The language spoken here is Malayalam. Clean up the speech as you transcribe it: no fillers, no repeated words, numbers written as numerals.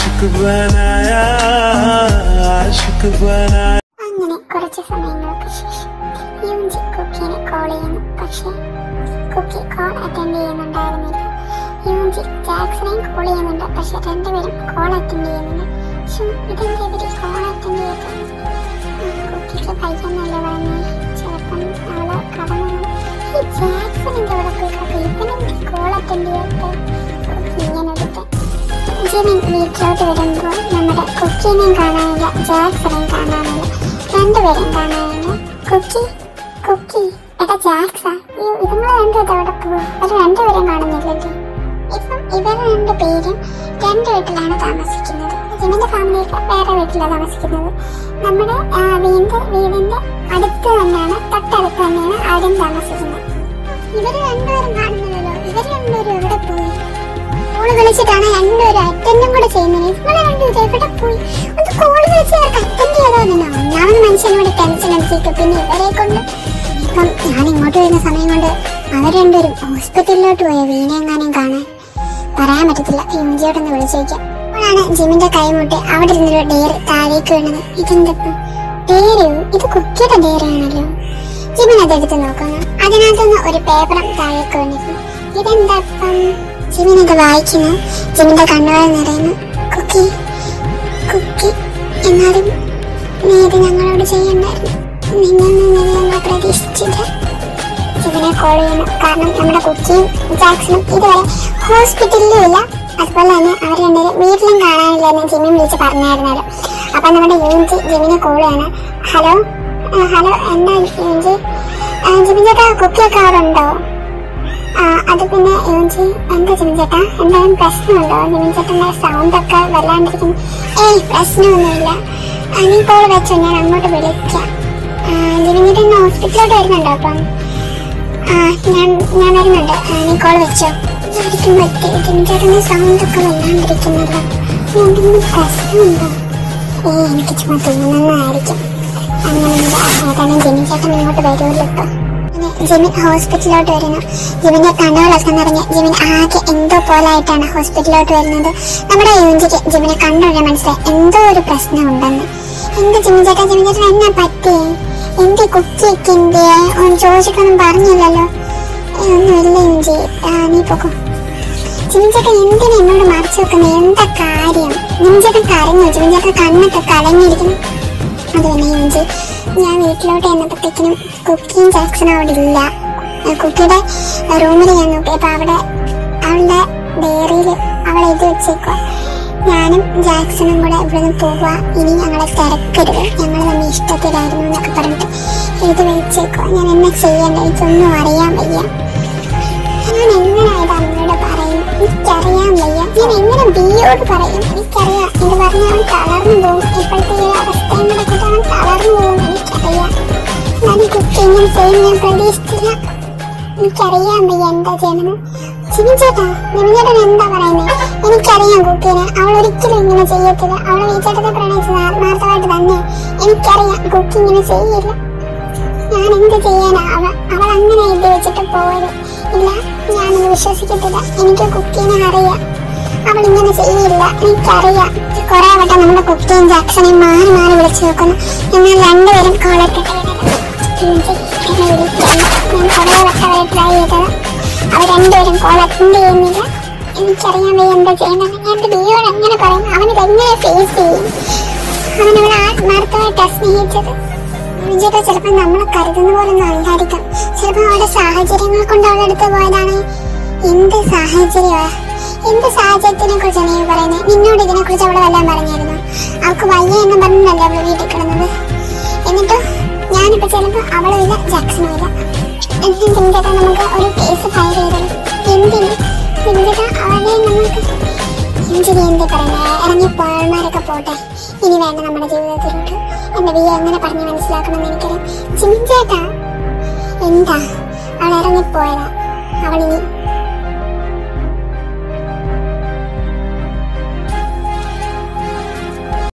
അങ്ങനെ കുറച്ച് സമയങ്ങൾക്ക് ശേഷം യൂഞ്ചി കുക്കിനെ കോൾ ചെയ്യുന്നു. പക്ഷേ കുക്കി കോൾ അറ്റൻഡ് ചെയ്യുന്നുണ്ടായിരുന്നില്ല. യൂഞ്ചി ജാക്സനെയും കോൾ ചെയ്യുന്നുണ്ട്. പക്ഷെ രണ്ടുപേരും കോൾ അറ്റൻഡ് ചെയ്യുന്നില്ല. ഇതെന്താ ഇവര് കോൾ അറ്റൻഡ് ചെയ്തത്? കുക്കിക്ക് പയ്യെന്നല്ലേ പറഞ്ഞേ, ചിലപ്പം അവള് കടന്നു. ഈ ജാക്സൺ എന്താ ഇവിടെ പോയി കണ്ടു? ഇവനെന്താ കോൾ അറ്റൻഡ് ചെയ്യാത്ത? കുക്കി ഇങ്ങനെ എടുത്ത് ജിമിൻ വീട്ടിലോട്ട് വരുമ്പോൾ നമ്മുടെ കുക്കിനെയും കാണാനില്ല, ജാക്സനെയും കാണാനില്ല, രണ്ടുപേരും കാണാനില്ല. കുക്കി കുക്കി എടാ ജാക്സാ, ഇതുങ്ങൾ രണ്ടുപേരും അവിടെ പോകും. അവർ രണ്ടുപേരും കാണുന്നില്ലല്ലോ. ഇപ്പം ഇവർ രണ്ടുപേരും രണ്ട് വീട്ടിലാണ് താമസിക്കുന്നത്. ജിമിന്റെ ഫാമിലിയൊക്കെ വേറെ വീട്ടിലാണ് താമസിക്കുന്നത്. നമ്മുടെ വീടിന്റെ അടുത്ത് തന്നെയാണ്, തൊട്ടടുത്ത് തന്നെയാണ് ആരും താമസിക്കുന്നത്. ഇവർ രണ്ടുപേരും കാണുന്നില്ലല്ലോ. ഇവർ രണ്ടുപേരും എവിടെ പോയി? കോള് വിളിച്ചിട്ടാണ് രണ്ടുപേരും അറ്റൻഡും കൂടെ ചെയ്യുന്നത്. ഇവരെ രണ്ടുപേരും എവിടെ പോയി? ഒന്ന് കോള് വിളിച്ച് അവർക്ക് അറ്റൻഡ് ചെയ്തോന്നോ? ഒന്നാമത് മനുഷ്യനോട് ടെൻഷൻ അടിച്ചിട്ട് പിന്നെ ഇവരെ കൊണ്ട് ഇപ്പം ഞാൻ ഇങ്ങോട്ട് വരുന്ന സമയം കൊണ്ട് അവർ രണ്ടുപേരും ഹോസ്പിറ്റലിലോട്ട് പോയ വീണെങ്ങാനും കാണാൻ പറയാൻ പറ്റത്തില്ല. യൂഞ്ചിയോടൊന്ന് വിളിച്ചേക്കാം. അപ്പോഴാണ് ജിമിന്റെ കൈമുട്ടി അവിടെ ഇരുന്നൊരു ഡെയർ താഴേക്ക് വീണത്. ഇതെന്തപ്പം ഡെയറിയോ? ഇത് കുക്കിയുടെ ഡെയറാണല്ലോ. ജിമിൻ അതെടുത്ത് നോക്കുന്നു. അതിനകത്തുനിന്ന് ഒരു പേപ്പറും താഴേക്ക് വീണിരുന്നു. ഇതെന്തപ്പം? ജിമിൻ ഇത് വായിക്കുന്നു. ജിമിന്റെ കണ്ണുകൾ നിറയുന്നു. കുക്കി കുക്കി എന്നാലും നീ ഇത് ഞങ്ങളോട് ചെയ്യണ്ടായിരുന്നു. നിന്നെ പ്രതീക്ഷിച്ചില്ല. ജിമിനെ കോൾ ചെയ്യുന്നു. കാരണം നമ്മുടെ കുക്കിയും ജാക്സണും ഇതുവരെ ഹോസ്പിറ്റലിലും ഇല്ല, അതുപോലെ തന്നെ അവർ രണ്ടുപേരും വീട്ടിലും കാണാനില്ല എന്ന് ജിമിൻ വിളിച്ച് പറഞ്ഞായിരുന്നല്ലോ. അപ്പൊ നമ്മുടെ യൂഞ്ചി ജിമിനെ കോൾ ചെയ്യണം. ഹലോ ഹലോ, എന്താ യൂഞ്ചി? ജിമിൻ ചേട്ടാ കുക്കിയൊക്കെ അവിടെ ഉണ്ടോ? അത് പിന്നെ യൂഞ്ചി എന്താ ജിമിൻ ചേട്ടാ, എന്തായാലും പ്രശ്നമുണ്ടോ? ജിമിൻ ചേട്ടൻ്റെ സൗണ്ടൊക്കെ വല്ലാണ്ടിരിക്കുന്നു. ഏയ് പ്രശ്നമൊന്നുമില്ല, നീ കോൾ വെച്ചോ, ഞാൻ അങ്ങോട്ട് വിളിക്കാം. ജിമിൻ ചേട്ടൻ ഇന്ന് ഹോസ്പിറ്റലിലോട്ട് വരുന്നുണ്ടോ? അപ്പം ഞാൻ വരുന്നുണ്ട്, നീ കോൾ വെച്ചോ. ശരിക്കും പറ്റി, ജിമിൻ ചേട്ടൻ്റെ സൗണ്ടൊക്കെ വല്ലാണ്ടിരിക്കുന്നല്ലോ. എന്തെങ്കിലും പ്രശ്നമുണ്ടോ? എനിക്ക് ചുമ്മാ തോന്നുന്നതായിരിക്കും. അങ്ങനെയില്ല, ഏതായാലും ജിമിൻ ചേട്ടൻ ഇങ്ങോട്ട് വരുമല്ലോ. ഇപ്പം ജിമിൻ ഹോസ്പിറ്റലിലോട്ട് വരുന്നു. ജിമിന്റെ കണ്ണുകളൊക്കെ നിറഞ്ഞ് ജിമിൻ ആകെ എന്തോ പോലായിട്ടാണ് ഹോസ്പിറ്റലിലോട്ട് വരുന്നത്. നമ്മുടെ യൂഞ്ചിക്ക് ജിമിനെ കണ്ടുകഴിഞ്ഞാൽ മനസ്സിലായി എന്തോ ഒരു പ്രശ്നം ഉണ്ടെന്ന്. എന്ത് ജിമിൻ ചേട്ടൻ എന്നാ പറ്റിയേ? എന്ത് കുക്കിയൊക്കെ എന്ത് ഒന്ന് ചോദിച്ചിട്ടൊന്നും പറഞ്ഞില്ലല്ലോ. ഒന്നുമില്ല യൂഞ്ചി, നീ പോകും. ജിമിൻ ചേട്ടൻ എന്തിനാ എന്നോട് മറിച്ച് വെക്കുന്നത്? എന്താ കാര്യം? ജിമിൻ ചേട്ടൻ കരഞ്ഞു. ജിമിൻ ചേട്ടൻ കണ്ണൊക്കെ കലങ്ങിയിരിക്കുന്നു. അത് തന്നെ യൂഞ്ചി, ഞാൻ വീട്ടിലോട്ട് ചെന്നപ്പോഴത്തേക്കിനും കുക്കിയും ജാക്സണും അവിടെ ഇല്ല. കുക്കിയുടെ റൂമിൽ ഞാൻ നോക്കിയപ്പോൾ അവിടെ അവളുടെ ഡയറിയിൽ അവളെ എഴുതി വെച്ചേക്കുക, ഞാനും ജാക്സണും കൂടെ ഇവിടുന്ന് പോവുക, ഇനി ഞങ്ങളെ തിരക്കരുത്, ഞങ്ങൾ തമ്മിൽ ഇഷ്ടത്തിലായിരുന്നു എന്നൊക്കെ പറഞ്ഞിട്ട് എഴുതി വെച്ചേക്കുക. ഞാൻ എന്നെ ചെയ്യേണ്ട, എനിക്കൊന്നും അറിയാൻ വയ്യ. ഞാൻ എങ്ങനെയായത് അമ്മയോട് പറയും? എനിക്കറിയാൻ വയ്യ. ഞാൻ എങ്ങനെ ബിയോട് പറയും? എനിക്കറിയാം, ഇത് പറഞ്ഞാൽ അവൻ തളർന്നു പോകും. ഇപ്പോഴത്തെ ഈ അവസ്ഥയും കൂടെ കൂടെ അവൻ തളർന്നു പോകും, എനിക്കറിയാം. എന്നാലും കുക്കി ഇങ്ങനെ ചെയ്യും ഞാൻ പ്രതീക്ഷിച്ചില്ല. എനിക്കറിയാൻ വയ്യ എന്താ ചെയ്യണമെന്ന്. ജിമിൻ ചേട്ടാ, ജിമിൻ ചേട്ടൻ എന്താ പറയുന്നത്? എനിക്കറിയാം കുക്കിനെ, അവൾ ഒരിക്കലും ഇങ്ങനെ ചെയ്യത്തില്ല. അവൾ ഈ ചേട്ടത്തെ പ്രണയിച്ചത് ആത്മാർത്ഥമായിട്ട് തന്നെ. എനിക്കറിയാം കുക്കി ഇങ്ങനെ ചെയ്യില്ല. ഞാൻ എന്ത് ചെയ്യാനാ? അവൾ അങ്ങനെ എഴുതി വെച്ചിട്ട് പോയത്. ഇല്ല, ഞാനത് വിശ്വസിക്കത്തില്ല. എനിക്ക് കുക്കീനെ അറിയാം, അവൾ ഇങ്ങനെ ചെയ്യില്ല, എനിക്കറിയാം. കുറെ വട്ടം നമ്മുടെ കുക്കിയും ജാക്സണെയും മാറി മാറി വിളിച്ചു നോക്കുന്നു. എന്നാൽ രണ്ടുപേരും കോളെടുത്തിട്ട് ഞാൻ കുറെ വട്ടം അവരെ ട്രൈ ചെയ്തത്, അവർ രണ്ടുപേരും കോൾ അറ്റൻഡ് ചെയ്യുന്നില്ല. എനിക്കറിയാൻ വയ്യ എന്താ ചെയ്യണമെന്ന്. ഞാൻ എൻ്റെ ബിയോട് എങ്ങനെ പറയും? അവനിതെങ്ങനെ ഫേസ് ചെയ്യും? അവനവളെ ആത്മാർത്ഥമായിട്ടാണ് സ്നേഹിച്ചത്. ചേട്ടാ, ചിലപ്പോൾ നമ്മളെ കരുതുന്ന പോലൊന്നും അല്ലായിരിക്കാം. ചിലപ്പോൾ അവരുടെ സാഹചര്യങ്ങൾ കൊണ്ട് അവളുടെ അടുത്ത് പോയതാണ്. എന്ത് സാഹചര്യമാ? എന്ത് സാഹചര്യത്തിനെ കുറിച്ചാണ് നീ പറയുന്നത്? നിന്നോട് ഇതിനെ കുറിച്ച് അവളെ വല്ലതും പറഞ്ഞായിരുന്നു? അവൾക്ക് വയ്യ എന്ന് പറഞ്ഞല്ലേ അവള് വീട്ടിൽ കിടന്നത്. എന്നിട്ട് ഞാനിപ്പോൾ ചിലപ്പോൾ അവളും ഇല്ല ജാക്സണും ഇല്ല. ചേട്ടാ, നമുക്ക് ഒരു കേസ് ഫയൽ ചെയ്തത്. എന്തിന് ചേട്ടാ? അവളെ നമുക്ക് ഇഞ്ചിരി എന്ത് പറയുന്നത്? ഇറങ്ങിപ്പോയവന്മാരൊക്കെ പോട്ടെ, ഇനി വേണ്ട നമ്മുടെ ജീവിതത്തിലോട്ട്. എന്റെ വിയ എങ്ങനെ പറഞ്ഞ് മനസ്സിലാക്കണമെന്ന് എനിക്കറിയാം. ജിമിൻ ചേട്ടാ, എന്താ? അവൾ ഇറങ്ങിപ്പോയതാ. അവളിനി